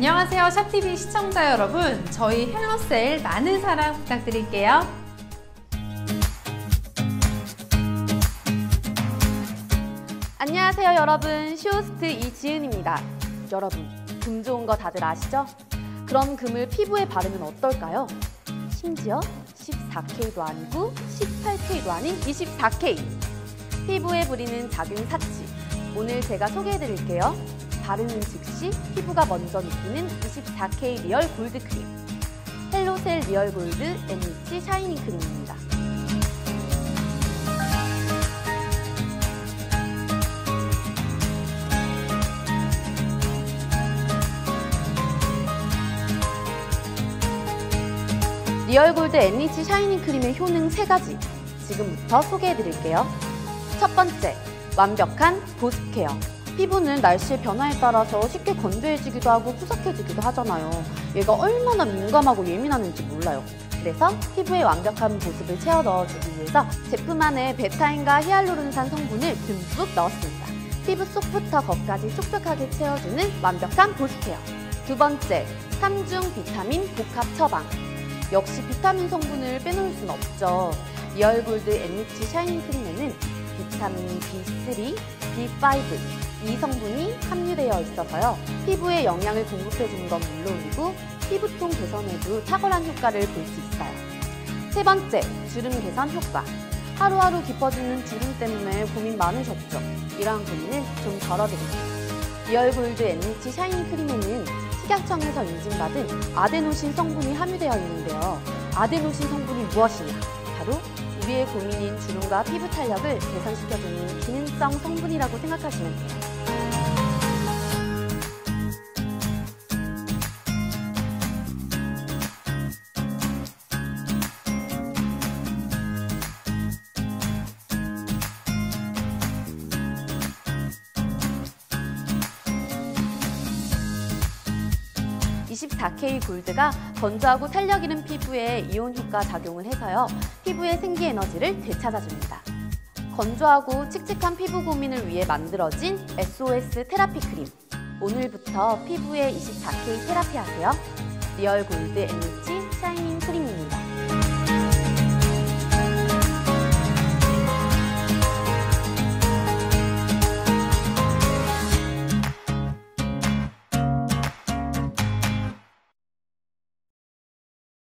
안녕하세요, 샵TV 시청자 여러분. 저희 헬로셀 많은 사랑 부탁드릴게요. 안녕하세요 여러분, 쇼호스트 이지은입니다. 여러분, 금 좋은 거 다들 아시죠? 그럼 금을 피부에 바르면 어떨까요? 심지어 14K도 아니고 18K도 아닌 24K! 피부에 부리는 작은 사치, 오늘 제가 소개해드릴게요. 바르는 즉시 피부가 먼저 느끼는 24K 리얼 골드 크림, 헬로셀 리얼 골드 N2 샤이닝 크림입니다. 리얼 골드 N2 샤이닝 크림의 효능 3가지, 지금부터 소개해드릴게요. 첫 번째, 완벽한 보습 케어. 피부는 날씨의 변화에 따라서 쉽게 건조해지기도 하고 푸석해지기도 하잖아요. 얘가 얼마나 민감하고 예민한지 몰라요. 그래서 피부에 완벽한 보습을 채워 넣어주기 위해서 제품 안에 베타인과 히알루론산 성분을 듬뿍 넣었습니다. 피부 속부터 겉까지 촉촉하게 채워주는 완벽한 보습 케어. 두 번째, 3중 비타민 복합 처방. 역시 비타민 성분을 빼놓을 순 없죠. 리얼 골드 N2 샤이닝 크림에는 비타민 B3, B5, 이 성분이 함유되어 있어서요. 피부에 영양을 공급해주는 건 물론이고 피부통 개선에도 탁월한 효과를 볼 수 있어요. 세 번째, 주름 개선 효과. 하루하루 깊어지는 주름 때문에 고민 많으셨죠? 이러한 고민은 좀 덜어드릴게요. 리얼 골드 N2 샤이닝 크림에는 식약청에서 인증받은 아데노신 성분이 함유되어 있는데요. 아데노신 성분이 무엇이냐? 바로 우리의 고민인 주름과 피부 탄력을 개선시켜주는 기능성 성분이라고 생각하시면 돼요. 24K 골드가 건조하고 탄력 있는 피부에 이온 효과 작용을 해서요. 피부의 생기 에너지를 되찾아줍니다. 건조하고 칙칙한 피부 고민을 위해 만들어진 SOS 테라피 크림. 오늘부터 피부에 24K 테라피 하세요. 리얼 골드 N2 샤이닝 크림입니다.